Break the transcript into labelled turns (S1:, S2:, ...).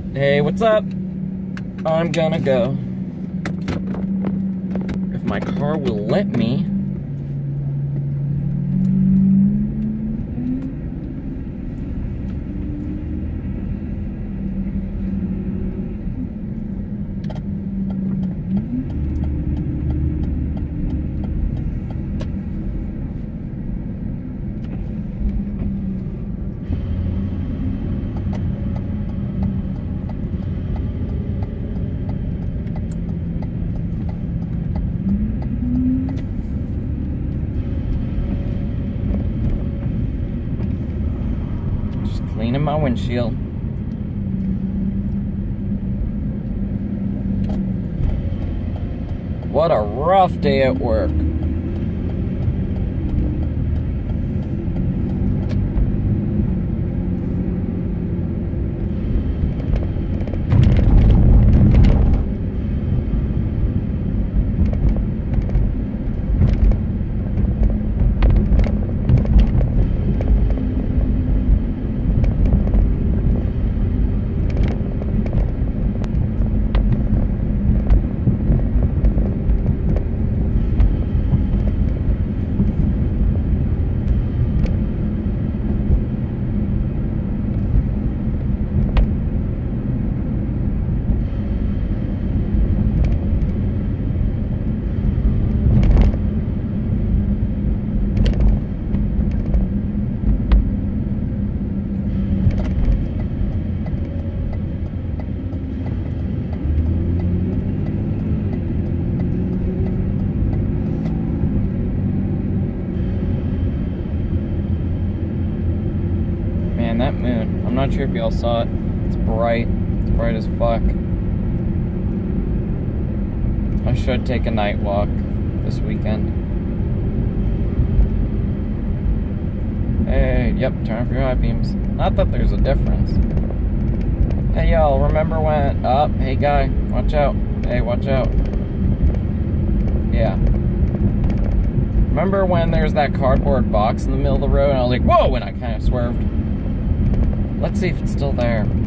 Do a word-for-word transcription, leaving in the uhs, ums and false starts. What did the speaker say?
S1: Hey, what's up? I'm gonna go. If my car will let me. Cleaning my windshield. What a rough day at work. That moon, I'm not sure if y'all saw it. It's bright. It's bright as fuck. I should take a night walk this weekend. Hey, yep, turn off your high beams. Not that there's a difference. Hey y'all, remember when up? Oh, hey guy, watch out. Hey, watch out. Yeah. Remember when there's that cardboard box in the middle of the road and I was like, whoa, and I kind of swerved. Let's see if it's still there.